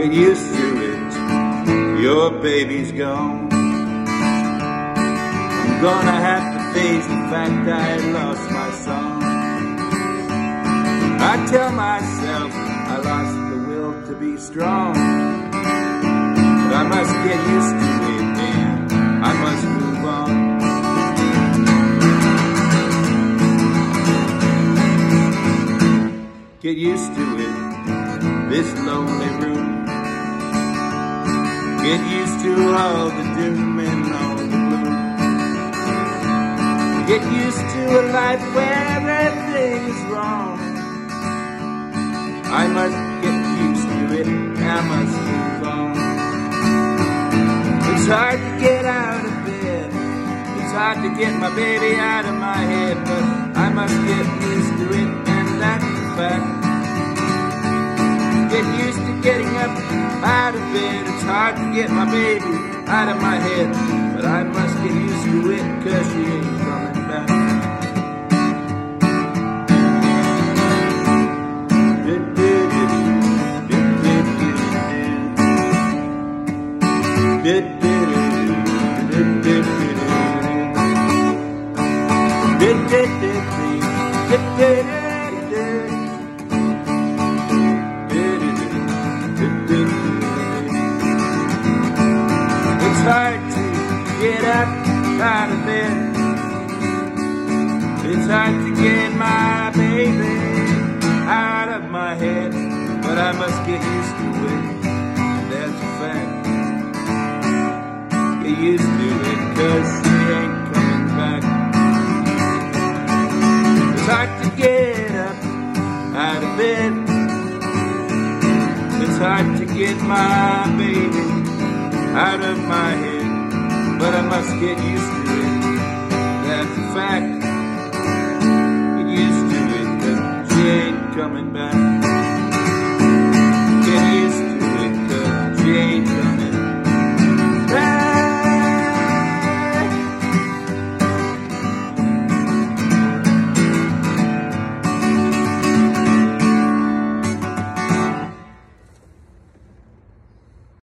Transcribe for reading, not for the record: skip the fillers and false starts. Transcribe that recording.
Get used to it, your baby's gone. I'm gonna have to face the fact I lost my son. I tell myself I lost the will to be strong, but I must get used to it and I must move on. Get used to it, this lonely room. Get used to all the doom and all the gloom. Get used to a life where everything is wrong. I must get used to it, I must move on. It's hard to get out of bed, it's hard to get my baby out of my head, but I must get used to it, and that's the fact. Get used to getting up out of bed, it's hard to get my baby out of my head, but I must get used to it, 'cause she ain't coming back. It's hard to get up out of bed, it's hard to get my baby out of my head, but I must get used to it, that's a fact. Get used to it, 'cause she ain't coming back. It's hard to get up out of bed, it's hard to get my baby out of my head, but I must get used to it, that's a fact. Get used to it, 'cause she ain't coming back.